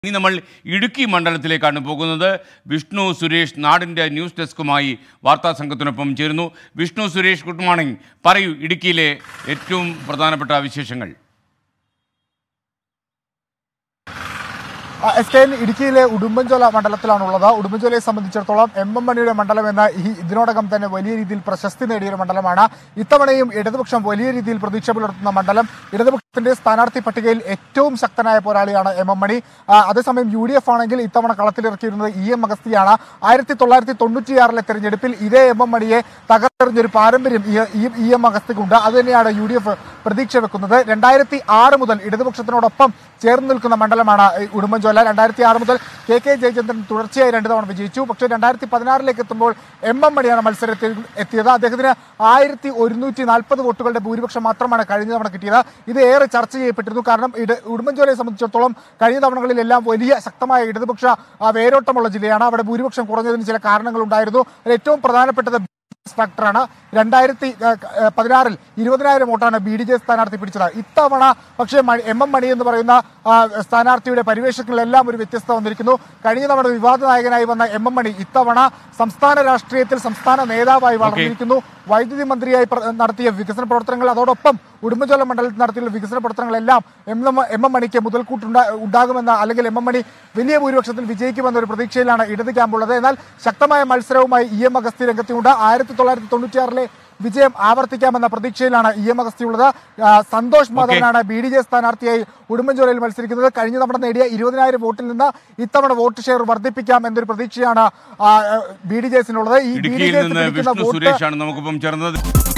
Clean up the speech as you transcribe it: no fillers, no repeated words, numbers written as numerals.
ഇനി നമ്മൾ ഇടുക്കി മണ്ഡലത്തിലേക്കാണ് പോകുന്നത്. വിഷ്ണു സുരേഷ് നാടിൻ്റെ ന്യൂസ് ഡെസ്കുമായി വാർത്താ സംഘത്തിനൊപ്പം ചേരുന്നു. Vishnu Suresh, good morning. പറയൂ, ഇടുക്കിയിലെ ഏറ്റവും പ്രധാനപ്പെട്ട വിശേഷങ്ങൾ. ഇടുക്കിയിലെ ഉടുമ്പൻചോല മണ്ഡലത്തിലാണുള്ളത്. ഉടുമ്പൻചോലയെ സംബന്ധിച്ചിടത്തോളം എം മണിയുടെ മണ്ഡലം എന്ന ഇതിനോടകം തന്നെ വലിയ രീതിയിൽ പ്രശസ്തി നേടിയൊരു മണ്ഡലമാണ്. ഇത്തവണയും ഇടതുപക്ഷം വലിയ രീതിയിൽ പ്രതീക്ഷ പുലർത്തുന്ന മണ്ഡലം. ഇടതുപക്ഷത്തിന്റെ സ്ഥാനാർത്ഥി പട്ടികയിൽ ഏറ്റവും ശക്തനായ പോരാളിയാണ് എം മണി. അതേസമയം UDF ആണെങ്കിൽ ഇത്തവണ കളത്തിലിറക്കിയിരുന്നത് EM അഗസ്തിയാണ്. 1996 തെരഞ്ഞെടുപ്പിൽ ഇതേ എം മണിയെ തകർത്തെറിഞ്ഞൊരു പാരമ്പര്യം EM അഗസ്തിക്കുണ്ട്. അതുതന്നെയാണ് UDF പ്രതീക്ഷ വെക്കുന്നത്. 2006 മുതൽ ഇടതുപക്ഷത്തിനോടൊപ്പം ചേർന്ന് നിൽക്കുന്ന മണ്ഡലമാണ് ഉടുമ്പൻചോല. 2006 മുതൽ KK ജയചന്ദ്രൻ തുടർച്ചയായി 2 തവണ വിജയിച്ചു. പക്ഷേ 2016 എത്തുമ്പോൾ എം മണിയാണ് മത്സരത്തിൽ എത്തിയത്. അദ്ദേഹത്തിന് 1140 വോട്ടുകളുടെ ഭൂരിപക്ഷം മാത്രമാണ് കഴിഞ്ഞ തവണ കിട്ടിയത്. ഇത് ഏറെ ചർച്ച ചെയ്യപ്പെട്ടിരുന്നു. കാരണം ഉടുമ്പൻചോലയെ സംബന്ധിച്ചിടത്തോളം കഴിഞ്ഞ തവണകളിലെല്ലാം വലിയ ശക്തമായ ഇടതുപക്ഷ വേരോട്ടമുള്ള ജില്ലയാണ്. അവിടെ ഭൂരിപക്ഷം കുറഞ്ഞതിന് ചില കാരണങ്ങളുണ്ടായിരുന്നു. ഏറ്റവും പ്രധാനപ്പെട്ടത് ഫാക്ടറാണ്. 2016 20,000 വോട്ടാണ് BDJ സ്ഥാനാർത്ഥി പിടിച്ചത്. ഇത്തവണ പക്ഷേ എം മണി എന്ന് പറയുന്ന സ്ഥാനാർത്ഥിയുടെ പരിവേഷങ്ങളിലെല്ലാം ഒരു വ്യത്യസ്തത വന്നിരിക്കുന്നു. കഴിഞ്ഞ തവണ വിവാദ നായകനായി വന്ന എം മണി ഇത്തവണ സംസ്ഥാന രാഷ്ട്രീയത്തിൽ സംസ്ഥാന നേതാവായി വളർന്നിരിക്കുന്നു. വൈദ്യുതി മന്ത്രിയായി നടത്തിയ വികസന പ്രവർത്തനങ്ങൾ, അതോടൊപ്പം ഉടുമ്പൻചോല മണ്ഡലത്തിൽ നടത്തിയ വികസന പ്രവർത്തനങ്ങളെല്ലാം എം മണിക്ക് മുതൽക്കൂട്ടുണ്ടാകുമെന്ന, അല്ലെങ്കിൽ എം മണി വലിയ ഭൂരിപക്ഷത്തിൽ വിജയിക്കുമെന്ന ഒരു പ്രതീക്ഷയിലാണ് ഇടത് ക്യാമ്പുള്ളത്. എന്നാൽ ശക്തമായ മത്സരവുമായി EM അഗസ്തി രംഗത്തുണ്ട്. 1996 വിജയം ആവർത്തിക്കാമെന്ന പ്രതീക്ഷയിലാണ് EM അഗസ്തി ഉള്ളത്. സന്തോഷ് മാധവനാണ് BDJ സ്ഥാനാർത്ഥിയായി ഉടുമ്പൻചോലയിൽ മത്സരിക്കുന്നത്. കഴിഞ്ഞ തവണ നേടിയ 20,000 വോട്ടിൽ നിന്ന് ഇത്തവണ വോട്ട് ഷെയർ വർദ്ധിപ്പിക്കാം എന്നൊരു പ്രതീക്ഷയാണ് BDJസിനുള്ളത്. ഈ BDJ സുരേഷാണ് നമുക്കൊപ്പം ചേർന്നത്.